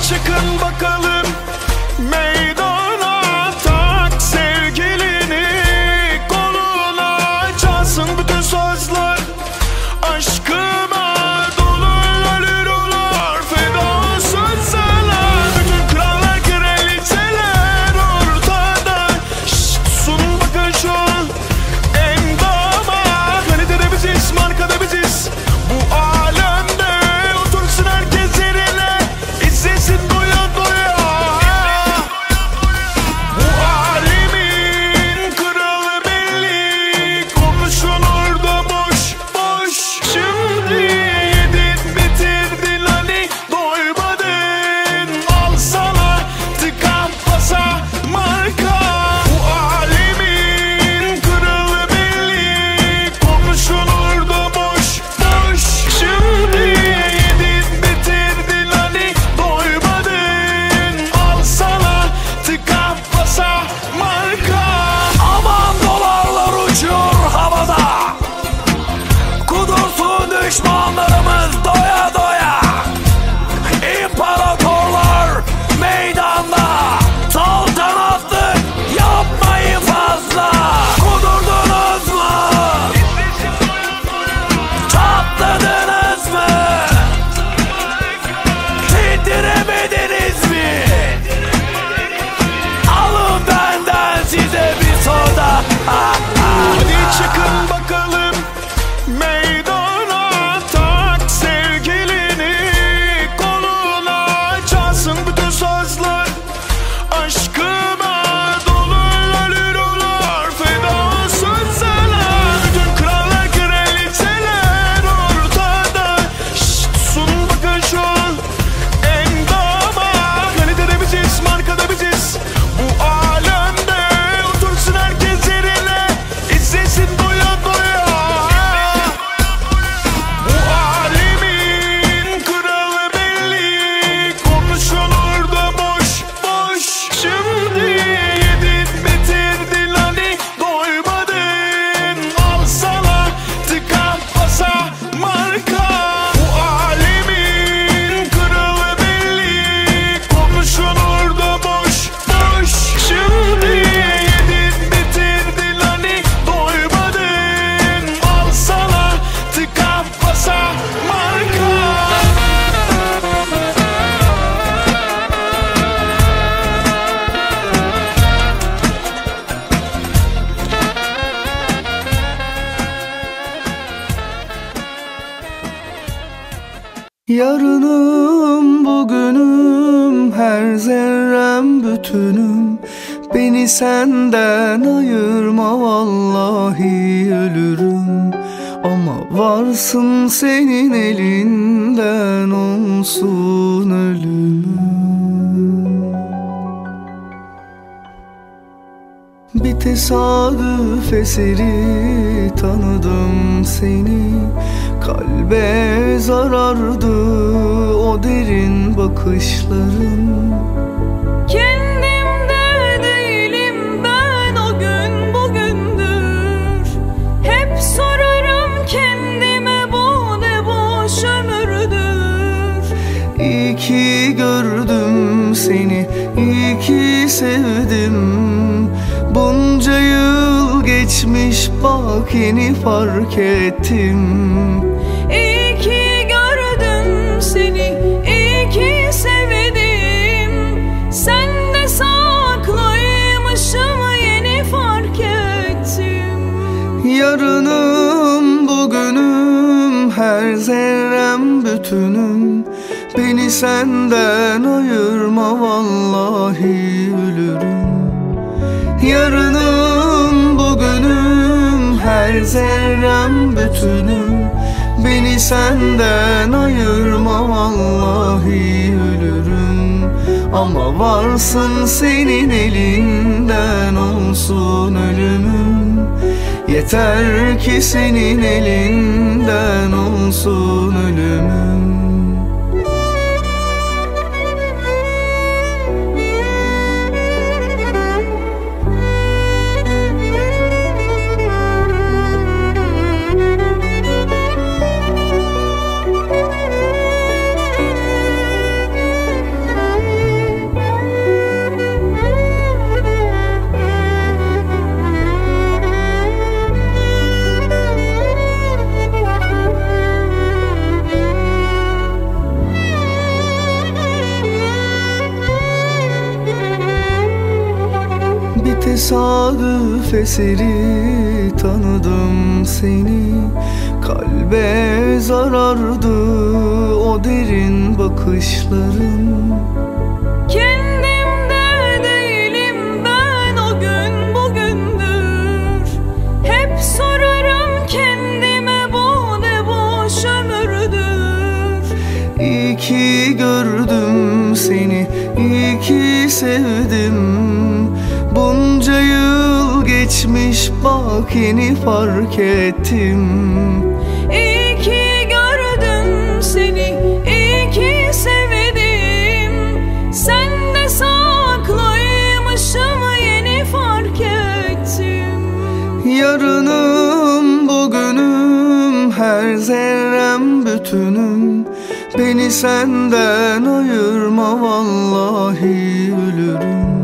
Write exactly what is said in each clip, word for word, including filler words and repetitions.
çıkın bakalım meydana, tak sevgilini koluna, çalsın bütün sözler aşkıma dolu, ölürler feda sözler. Bütün krallar kraliçeler ortada. Şşt, sun bakın şu an endama, kalitede biziz, markada biziz. Bu alemde otursun herkes yerine, izlesin doya doya. Bu alemin kralı belli, konuşulur da boş boş. Şimdi yedin bitirdin hani doymadın, al sana tıka basa marka. Bu alemin kralı belli, konuşulur da boş boş. Şimdi yedin bitirdin hani doymadın, al sana tıka basa marka. Aman dolarlar uçuyor havada, kudursun düşmanlarımız doya doya. İmparatorlar meydanda, saltanatlık yapmayın fazla. Kudurdunuz mu? Çatladınız mı? Titremediniz mi? Alın benden size bir soda. Hadi çıkın bakalım meydana, tak sevgilini koluna, çalsın bütün sözler aşkıma dolu, ölürler feda sözler. Bütün krallar kraliçeler ortada. Şşt, sun bakın şu an endama, kalitede biziz, markada biziz. Bu alemde otursun herkes yerine, izlesin doya doya. Bu alemin kralı belli, konuşulur da boş boş. Şimdi yedin bitirdin hani doymadın, al sana tıka basa marka. Bu alemin kralı belli, konuşulur da boş boş. Şimdi yedin bitirdin hani doymadın, al sana tıka basa marka. Yarınım bugünüm, her zerrem bütünüm. Beni senden ayırma, vallahi ölürüm. Ama varsın senin elinden olsun ölümüm. Bir tesadüf eseri tanıdım seni. Kalbe zarardı o derin bakışların. Kendimde değilim ben, o gün bugündür. Hep sorarım kendime, bu ne boş ömürdür. İyi ki gördüm seni, iyi ki sevdim. Bunca yıl geçmiş bak yeni fark ettim. İyi ki gördüm seni, iyi ki sevdim. Sen de saklıymışım, yeni fark ettim. Yarınım bugünüm, her zerrem bütünüm. Beni senden ayırma, vallahi ölürüm. Yarınım bugünüm, her zerrem bütünüm. Beni senden ayırma, vallahi ölürüm. Ama varsın senin elinden olsun ölümüm. Yeter ki senin elinden olsun ölümüm. tesadüf eseri tanıdım seni. Kalbe zarardı o derin bakışların. Kendimde değilim ben, o gün bugündür. Hep sorarım kendime, bu ne boş ömürdür. İyi ki gördüm seni, iyi ki sevdim. Bunca yıl geçmiş bak yeni fark ettim. İyi ki gördüm seni, iyi ki sevdim. Sen de saklıymışım yeni fark ettim. Yarınım bugünüm, her zerrem bütünüm. Beni senden ayırma vallahi ölürüm.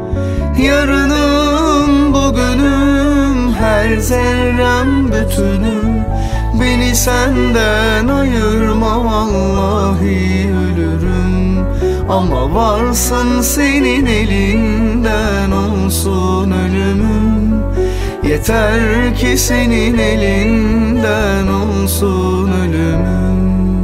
Yarınım bugünüm, her zerrem bütünüm. Beni senden ayırma vallahi ölürüm. Ama varsın senin elinden olsun ölümüm. Yeter ki senin elinden olsun ölümüm.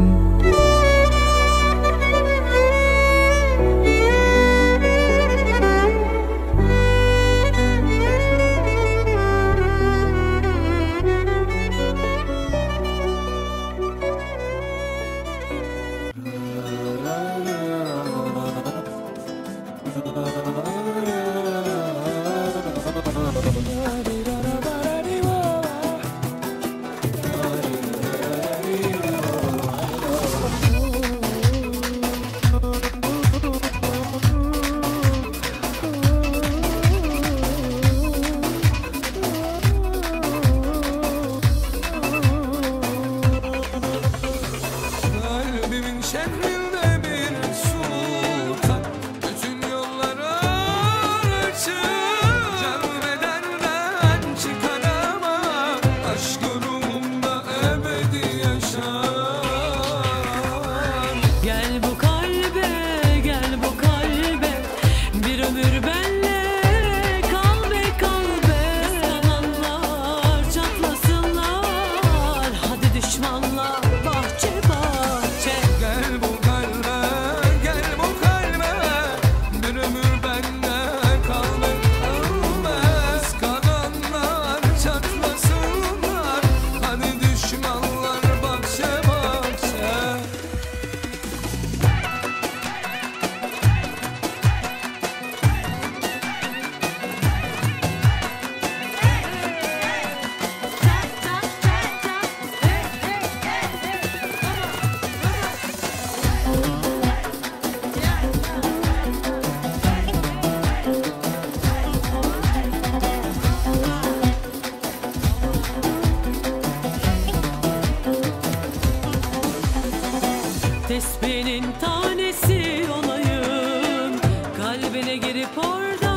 Tesbihinin tanesi olayım, kalbine girip orada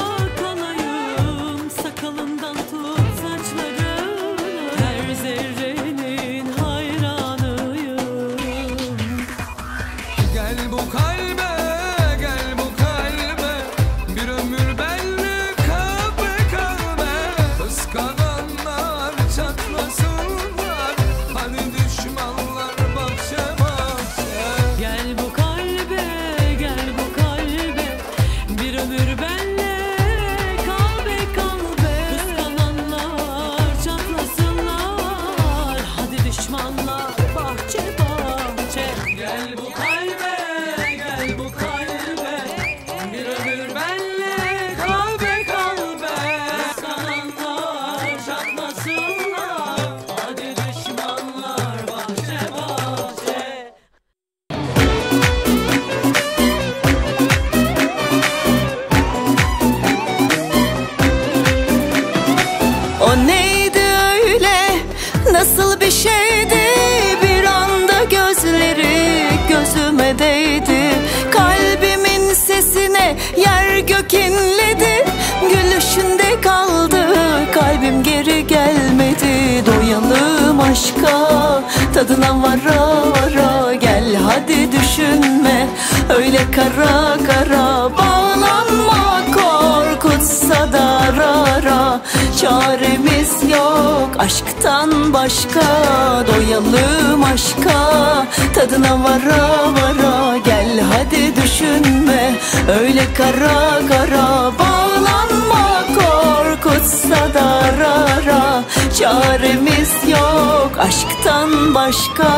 kalayım. Sakalından tut saçlarına, her zerrenin hayranıyım. Gel bu kalbe, gel bu kalbe, bir ömür benle kalbe kalbe. Kıskananlar çatlasınlar, hani düşmanlar bahçe bahçe. Gel bu kalbe, gel bu kalbe, bir ömür benle kalbe kalbe. Kıskananlar çatlasınlar, hadi düşmanlar bahçe bahçe. Gel bu kalbe, gel bu kalbe, bir ömür benle kalbe kalbe. Kıskananlar çatlasınlar, hadi düşmanlar bahçe bahçe. O neydi öyle, nasıl bir şeydi, bir anda gözleri gözüme değdi. Kalbimin sesine yer gök inledi, gülüşünde kaldı kalbim geri gelmedi. Doyalım aşka, tadına vara vara, gel hadi düşünme öyle kara kara. Bağlanma korkutsa da çaremiz yok aşktan başka. Doyalım aşka, tadına vara vara. Gel hadi düşünme öyle kara kara. Bağlanma korkutsa da rara. Çaremiz yok aşktan başka.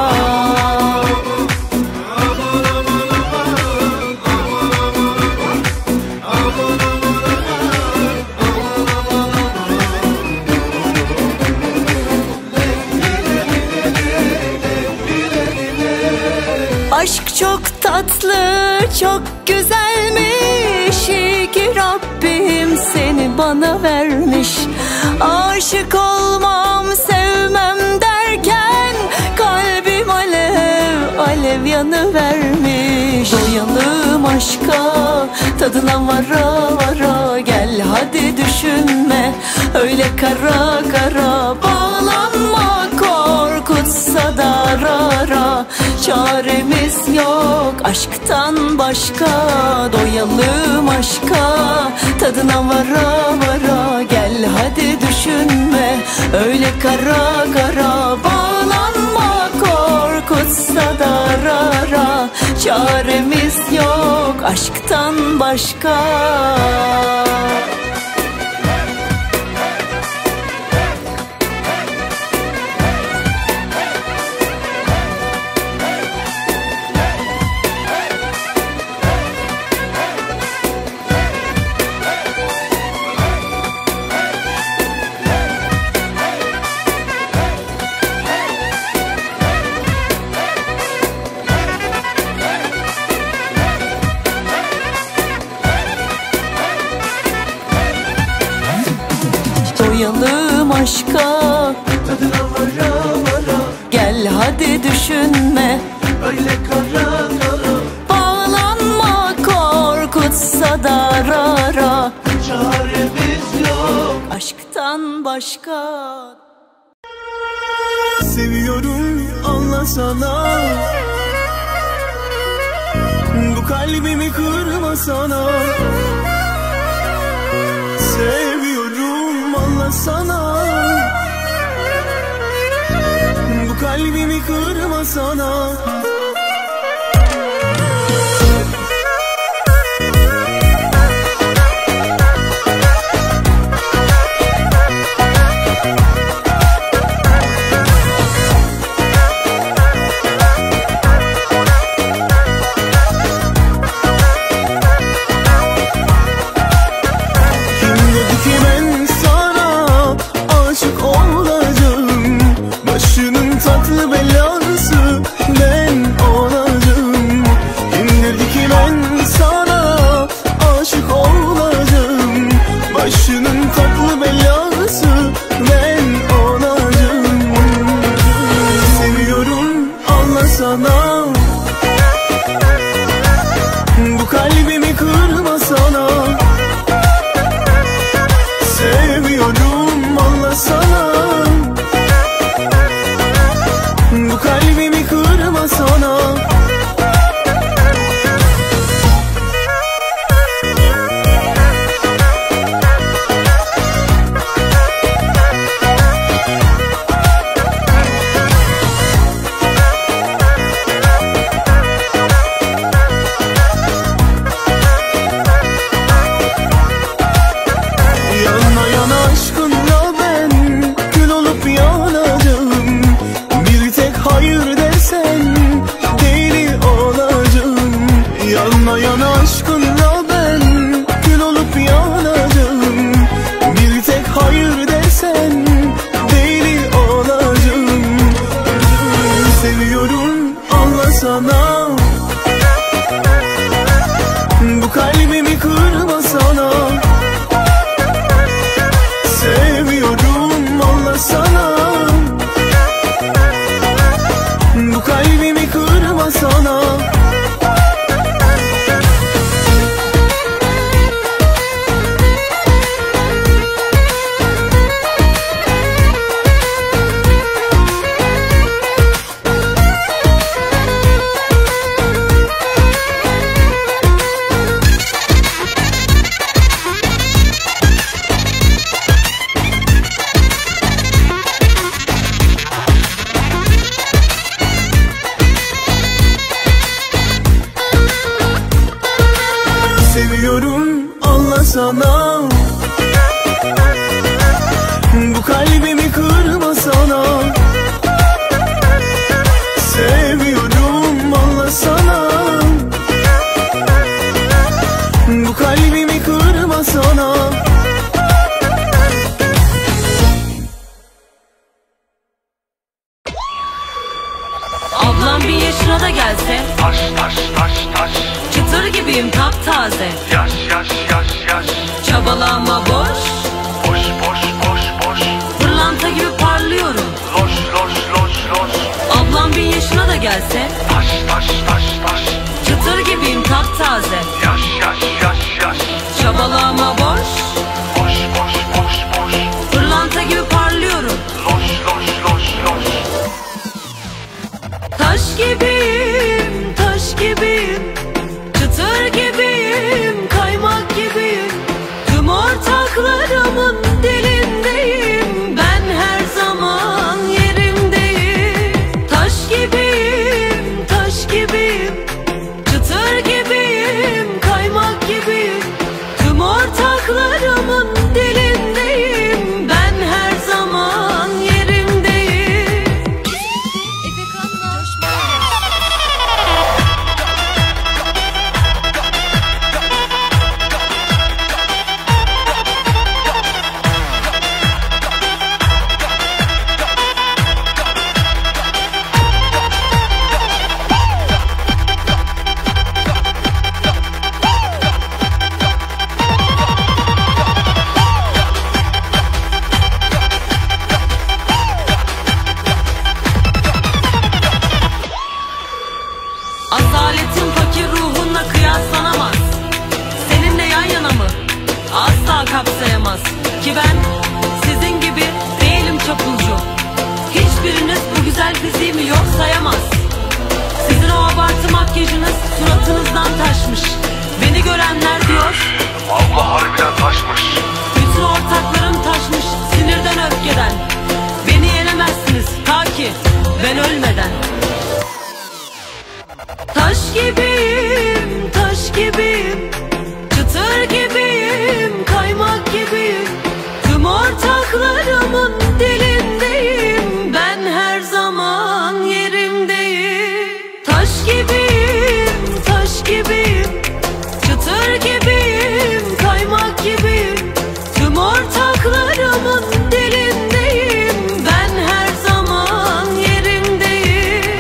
Aşk çok tatlı, çok güzelmiş. İyi ki Rabbim seni bana vermiş. Aşık olmam, sevmem derken kalbim alev, alev yanıvermiş. Doyalım aşka, tadına vara vara. Gel hadi düşünme öyle kara kara. Bağlanma korkutsa da rara. Çaremiz yok aşktan başka. Doyalım aşka, tadına vara vara. Gel hadi düşünme öyle kara kara. Bağlanma korkutsa da rara. Çaremiz yok aşktan başka. Doyalım aşka, tadına vara vara. Gel hadi düşünme öyle kara kara. Bağlanma korkutsa da rara. Çaremiz yok aşktan başka. Seviyorum anlasana, bu kalbimi kırmasana. Seviyorum anlasana, bu kalbimi kırmasana. Başının tatlı belası ben yaşına da gelse Taş taş taş taş. çıtır gibiyim taptaze. Yaş yaş yaş yaş. Çabalama boş, Boş boş boş boş. pırlanta gibi parlıyorum. Loş loş loş loş. Ablam bin yaşına da gelse Taş taş taş taş. çıtır gibiyim taptaze. Yaş yaş yaş yaş. Çabalama boş, Boş boş boş boş. pırlanta gibi parlıyorum. Loş loş loş loş. Taş gibiyim, taş gibiyim, çıtır gibiyim, kaymak gibiyim. Tüm ortaklarımın dilindeyim, ben her zaman yerimdeyim. Taş gibiyim, taş gibiyim, çıtır gibiyim, kaymak gibiyim. Tüm ortaklarımın dilindeyim, ben her zaman yerimdeyim. Asaletin fakir ruhunla kıyaslanamaz. Seninle yan yana mı? Asla kapsayamaz. Ki ben sizin gibi değilim çapulcu. Hiçbiriniz bu güzel fiziğimi yok sayamaz. Sizin o abartı makyajınız suratınızdan taşmış. Beni görenler diyor, Allah harbiden taşmış. bütün ortaklarım taşmış sinirden öfkeden. Beni yenemezsiniz ta ki ben ölmeden. Taş gibiyim, taş gibiyim, çıtır gibiyim, kaymak gibiyim. Tüm ortaklarımın dilindeyim, ben her zaman yerimdeyim. Taş gibiyim, taş gibiyim, çıtır gibiyim, kaymak gibiyim. Tüm ortaklarımın dilindeyim, ben her zaman yerimdeyim.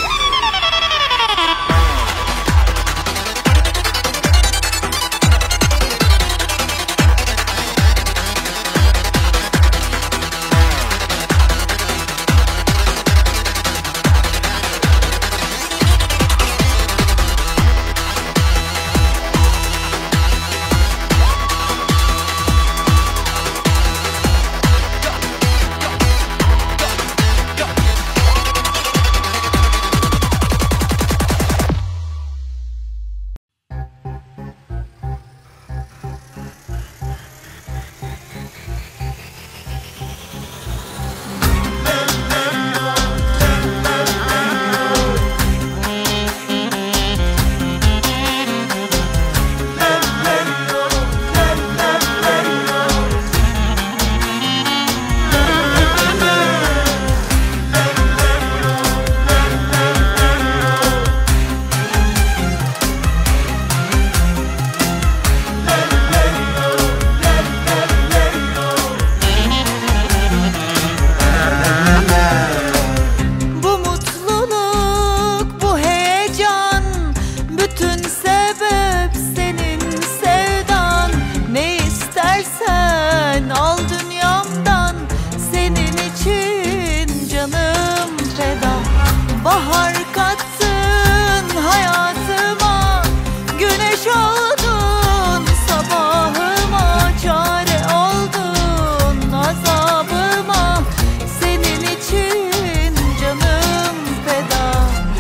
Bu mutluluk, bu heyecan, bütün sebep senin sevdan. Ne istersen al dünyamdan, senin için canım feda. Bahar kattın hayatıma, güneş oldun sabahıma, çare oldun azabıma. Senin için canım feda.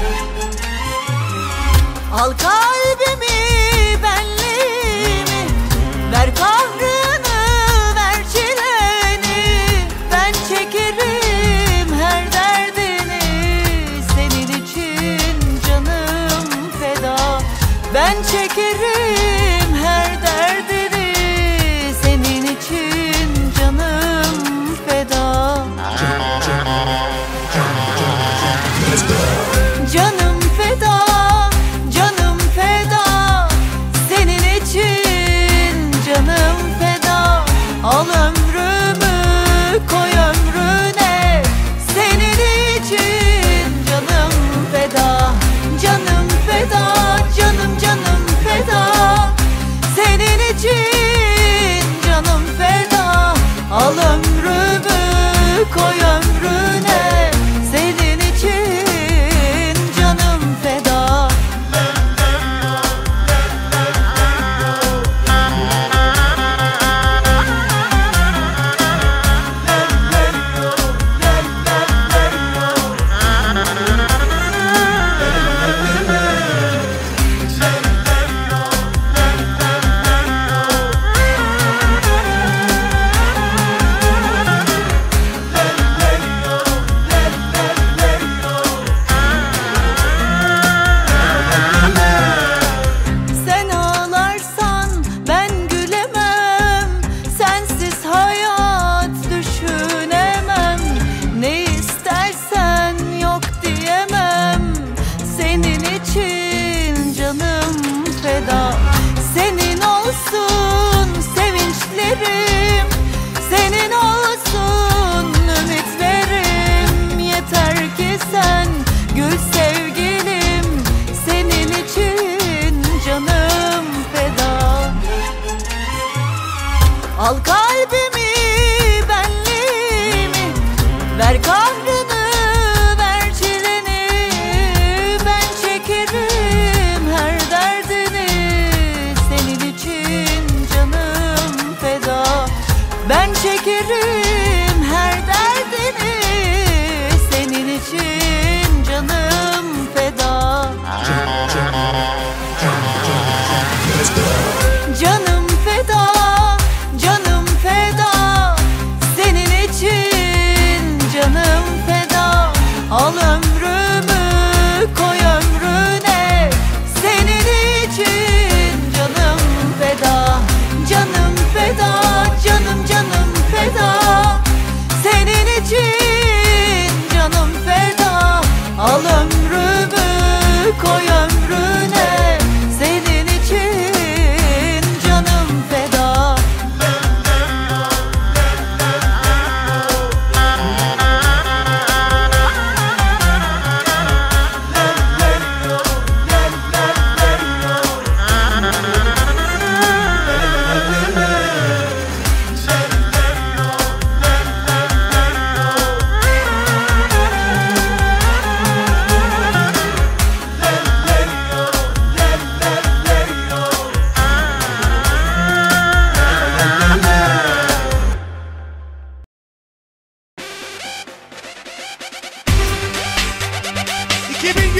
Al kalbimi, benliğimi, ver kahrını, ver çileni. Ben çekerim her derdini, senin için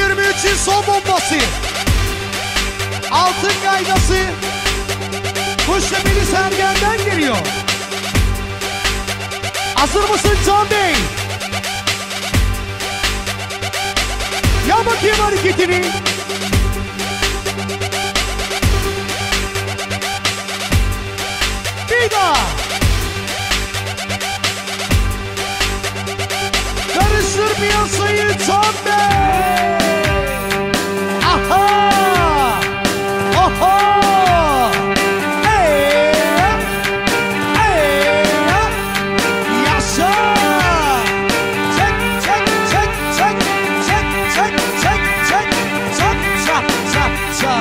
yirmi üçün son bombası. Altın gaydası Kuştepe'li Sergen'den geliyor. Hazır mısın Can Bey? Yap bakayım hareketini. Bir daha. Karıştır piyasayı Can Bey. Aha. Oho. Hey. Hey. Yaşa. Çek çek çek çek çek çek çek çek çak çak çak çak.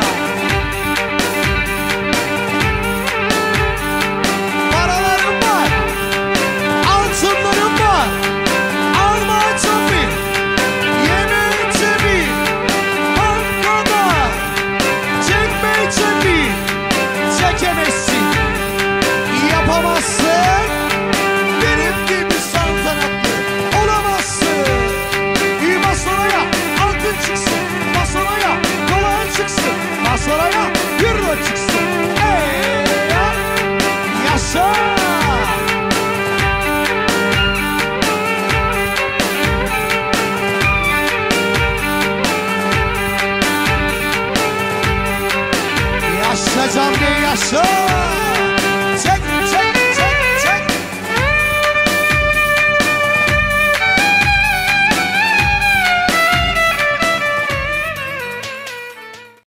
Paralarım var, altınlarım var. Alma tabi, yemeği tabi, bankada. Çekme tabi, çekemezsin, yapamazsın. Benim gibi saltanatlı olamazsın. İyi masaya altın çıksın, masaya dolar çıksın, masaya euro çıksın. Hey, yaşa. Yaşa Can Bey yaşa.